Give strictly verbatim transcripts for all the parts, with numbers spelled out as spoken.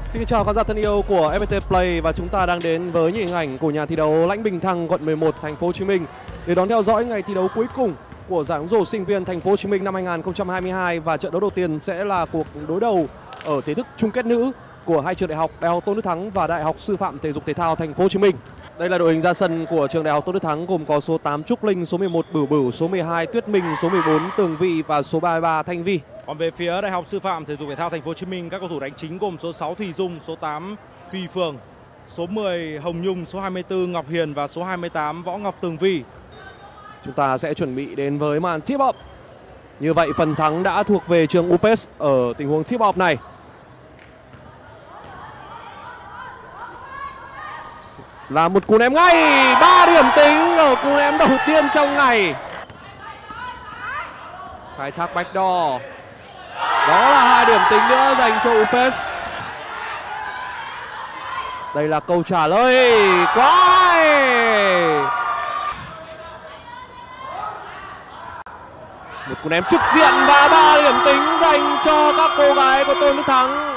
Xin chào khán giả thân yêu của ép pê tê Play và chúng ta đang đến với những hình ảnh của nhà thi đấu Lãnh Bình Thăng, quận mười một, thành phố Hồ Chí Minh để đón theo dõi ngày thi đấu cuối cùng của giải bóng rổ sinh viên thành phố Hồ Chí Minh năm hai nghìn không trăm hai mươi hai. Và trận đấu đầu tiên sẽ là cuộc đối đầu ở thể thức chung kết nữ của hai trường đại học, Đại học Tôn Đức Thắng và Đại học Sư phạm Thể dục Thể thao thành phố Hồ Chí Minh. Đây là đội hình ra sân của trường Đại học Tôn Đức Thắng gồm có số tám Trúc Linh, số mười một Bửu Bửu, số mười hai Tuyết Minh, số mười bốn Tường Vi và số ba mươi ba Thanh Vi. Còn về phía Đại học Sư phạm Thể dục Thể thao thành phố Hồ Chí Minh, các cầu thủ đánh chính gồm số sáu Thùy Dung, số tám Thùy Phường, số mười Hồng Nhung, số hai mươi tư Ngọc Hiền và số hai mươi tám Võ Ngọc Tường Vi. Chúng ta sẽ chuẩn bị đến với màn tip up. Như vậy phần thắng đã thuộc về trường u pê ét ở tình huống tip up này. Là một cú ném ngay, ba điểm tính ở cú ném đầu tiên trong ngày. Khai thác backdoor. Đó là hai điểm tính nữa dành cho u pê ét. Đây là câu trả lời. Quá hay. Một cú ném trực diện và ba điểm tính dành cho các cô gái của Tôn Đức Thắng.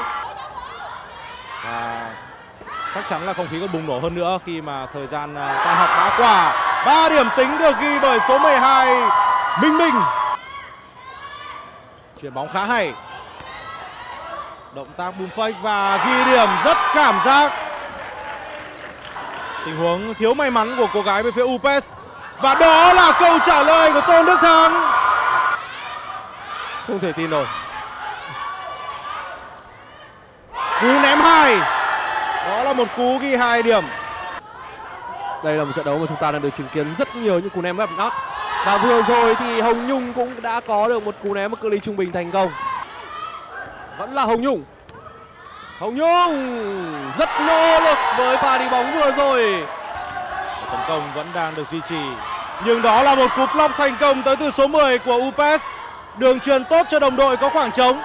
Và chắc chắn là không khí còn bùng nổ hơn nữa khi mà thời gian tan học đã qua. Ba điểm tính được ghi bởi số mười hai Minh Minh. Chuyền bóng khá hay. Động tác boom fake và ghi điểm rất cảm giác. Tình huống thiếu may mắn của cô gái bên phía u pê ét. Và đó là câu trả lời của Tôn Đức Thắng. Không thể tin nổi. Cú ném hai. Đó là một cú ghi hai điểm. Đây là một trận đấu mà chúng ta đang được chứng kiến rất nhiều những cú ném gấp nát. Và vừa rồi thì Hồng Nhung cũng đã có được một cú ném ở cự ly trung bình thành công. Vẫn là Hồng Nhung. Hồng Nhung rất nỗ lực với pha đi bóng vừa rồi. Tấn công vẫn đang được duy trì. Nhưng đó là một cú block thành công tới từ số mười của u pê ét. Đường truyền tốt cho đồng đội có khoảng trống.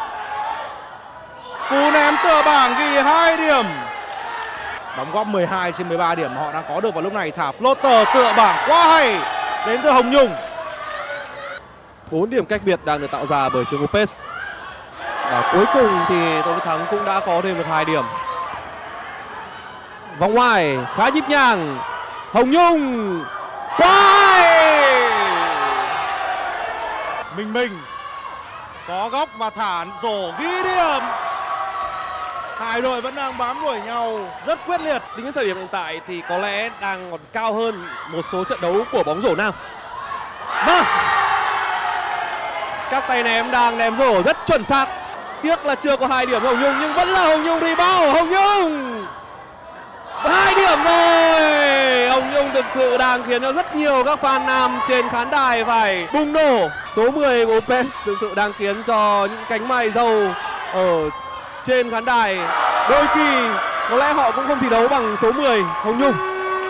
Cú ném tựa bảng ghi hai điểm. Đóng góp mười hai trên mười ba điểm mà họ đang có được vào lúc này. Thả floater tựa bảng quá hay đến từ Hồng Nhung. bốn điểm cách biệt đang được tạo ra bởi trường u pê ét. Và cuối cùng thì Tôn Đức Thắng cũng đã có thêm được hai điểm. Vòng ngoài khá nhịp nhàng. Hồng Nhung quay. Minh Minh có góc và thả rổ ghi điểm. Hai đội vẫn đang bám đuổi nhau rất quyết liệt. Tính đến thời điểm hiện tại thì có lẽ đang còn cao hơn một số trận đấu của bóng rổ nam. Vâng, các tay ném đang ném rổ rất chuẩn xác. Tiếc là chưa có hai điểm Hồng Nhung, nhưng vẫn là Hồng Nhung rebound. Hồng Nhung hai điểm rồi. Hồng Nhung thực sự đang khiến cho rất nhiều các fan nam trên khán đài phải bùng nổ. Số mười của u pê ét thực sự đang khiến cho những cánh mày râu ở trên khán đài đôi khi có lẽ họ cũng không thi đấu bằng số mười Hồng Nhung.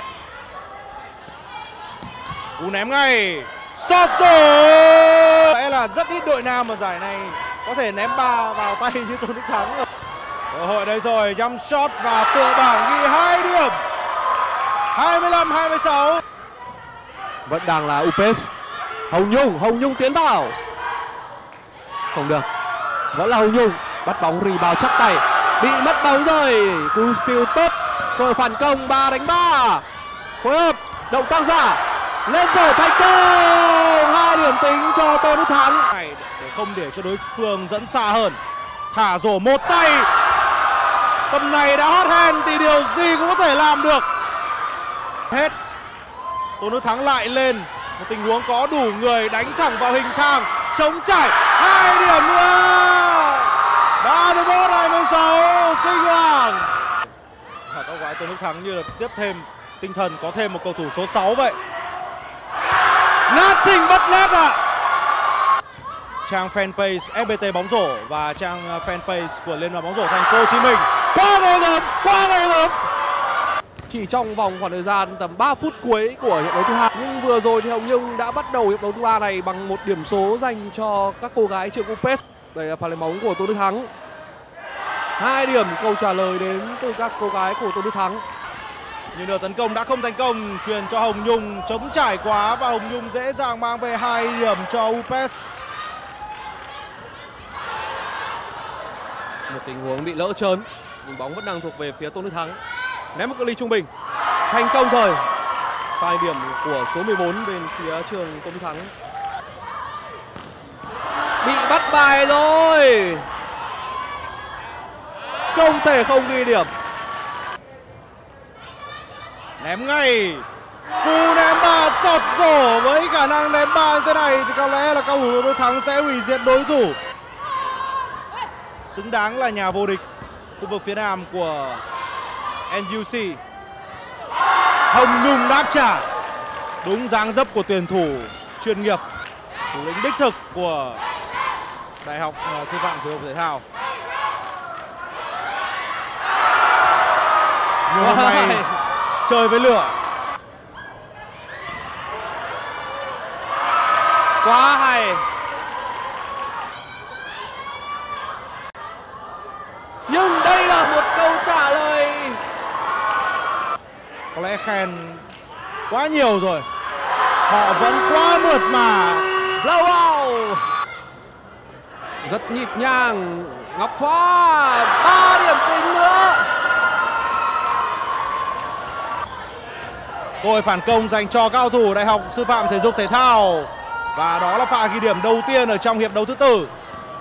Cú ném ngay. Sót rổ. Lẽ là rất ít đội nam ở giải này có thể ném ba vào tay như Tôn Đức Thắng. Cơ hội đây rồi, jump shot và tựa bảng ghi hai điểm. hai mươi lăm hai mươi sáu. Vẫn đang là u pê ét. Hồng Nhung, Hồng Nhung tiến vào. Không được. Vẫn là Hồng Nhung. Bắt bóng rebound chắc tay. Bị mất bóng rồi. Cú steal tốt. Cơ hội phản công ba đánh ba. Phối hợp, động tác giả. Lên rổ thành công. Hai điểm tính cho Tôn Đức Thắng. Để không để cho đối phương dẫn xa hơn. Thả rổ một tay. Tầm này đã hot hand thì điều gì cũng có thể làm được. Hết. Tôn Đức Thắng lại lên. Một tình huống có đủ người đánh thẳng vào hình thang. Chống trải. Hai điểm nữa. ba mươi mốt hai mươi sáu. Kinh hoàng. Và các gái Tôn Đức Thắng như là tiếp thêm tinh thần, có thêm một cầu thủ số sáu vậy. Nothing but net ạ. À. Trang fanpage ép pê tê bóng rổ và trang fanpage của Liên đoàn bóng rổ thành phố Hồ Chí Minh. Quá ghê gớm, quá ghê gớm. Chỉ trong vòng khoảng thời gian tầm ba phút cuối của hiệp đấu thứ hai, nhưng vừa rồi thì Hồng Nhung đã bắt đầu hiệp đấu thứ ba này bằng một điểm số dành cho các cô gái trường u pê ét. Đây là pha lấy bóng của Tôn Đức Thắng. Hai điểm câu trả lời đến từ các cô gái của Tôn Đức Thắng. Nhưng nửa tấn công đã không thành công, truyền cho Hồng Nhung, chống trải quá và Hồng Nhung dễ dàng mang về hai điểm cho u pê ét. Một tình huống bị lỡ trơn nhưng bóng vẫn đang thuộc về phía Tôn Đức Thắng. Ném một cự ly trung bình, thành công rồi. Pha điểm của số mười bốn bên phía trường Tôn Đức Thắng. Bị bắt bài rồi, không thể không ghi điểm. Ném ngay, cú ném ba sọt rổ. Với khả năng ném ba như thế này thì có lẽ là cầu thủ Tôn Đức Thắng sẽ hủy diệt đối thủ, xứng đáng là nhà vô địch khu vực phía nam của en u xê. Hồng Nhung đáp trả đúng dáng dấp của tuyển thủ chuyên nghiệp, thủ lĩnh đích thực của Đại học Sư phạm Thể dục Thể thao. Nhưng hôm nay chơi với lửa. Quá hay. Nhưng đây là một câu trả lời. Có lẽ khen quá nhiều rồi, họ vẫn quá mượt mà. Blowout rất nhịp nhàng. Ngọc Thoa ba điểm tính nữa. Cơ hội phản công dành cho cao thủ Đại học Sư phạm Thể dục Thể thao. Và đó là pha ghi điểm đầu tiên ở trong hiệp đấu thứ tư.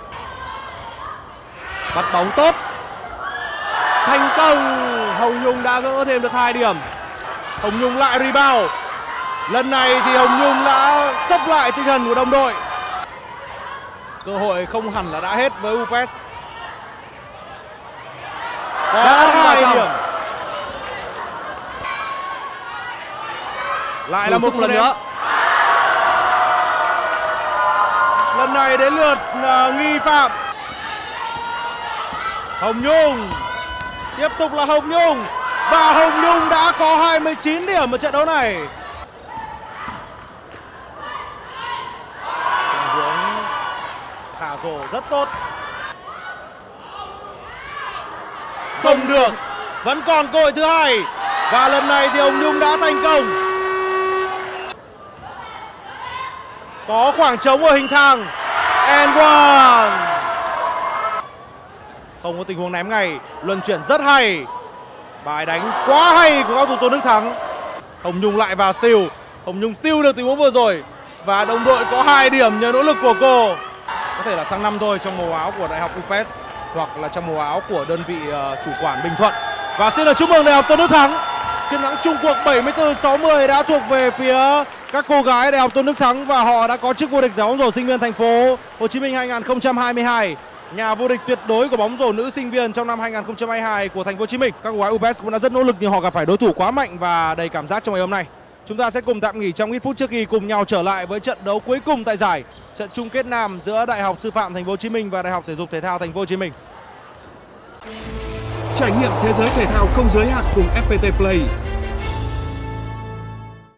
Bắt bóng tốt, thành công. Hồng Nhung đã gỡ thêm được hai điểm. Hồng Nhung lại rebound. Lần này thì Hồng Nhung đã sốc lại tinh thần của đồng đội. Cơ hội không hẳn là đã hết với u pê ét. Có hai điểm. Lại là một lần nữa. Lần này đến lượt uh, nghi phạm Hồng Nhung. Tiếp tục là Hồng Nhung. Và Hồng Nhung đã có hai mươi chín điểm ở trận đấu này. Tình huống thả rổ rất tốt. Không được. Vẫn còn cơ hội thứ hai. Và lần này thì Hồng Nhung đã thành công. Có khoảng trống ở hình thang. And one. Không có tình huống ném ngay. Luân chuyển rất hay. Bài đánh quá hay của cao thủ Tôn Đức Thắng. Hồng Nhung lại vào steal. Hồng Nhung steal được tình huống vừa rồi. Và đồng đội có hai điểm nhờ nỗ lực của cô. Có thể là sang năm thôi trong màu áo của Đại học u pê ét hoặc là trong màu áo của đơn vị uh, chủ quản Bình Thuận. Và xin được chúc mừng Đại học Tôn Đức Thắng. Chiến thắng chung cuộc bảy mươi tư sáu mươi đã thuộc về phía các cô gái Đại học Tôn Đức Thắng và họ đã có chức vô địch giải bóng rổ sinh viên thành phố Hồ Chí Minh hai nghìn không trăm hai mươi hai. Nhà vô địch tuyệt đối của bóng rổ nữ sinh viên trong năm hai nghìn không trăm hai mươi hai của thành phố Hồ Chí Minh. Các cô gái u pê ét cũng đã rất nỗ lực nhưng họ gặp phải đối thủ quá mạnh và đầy cảm giác trong ngày hôm nay. Chúng ta sẽ cùng tạm nghỉ trong ít phút trước khi cùng nhau trở lại với trận đấu cuối cùng tại giải, trận chung kết nam giữa Đại học Sư phạm Thành phố Hồ Chí Minh và Đại học Thể dục Thể thao Thành phố Hồ Chí Minh. Trải nghiệm thế giới thể thao không giới hạn cùng ép pê tê Play.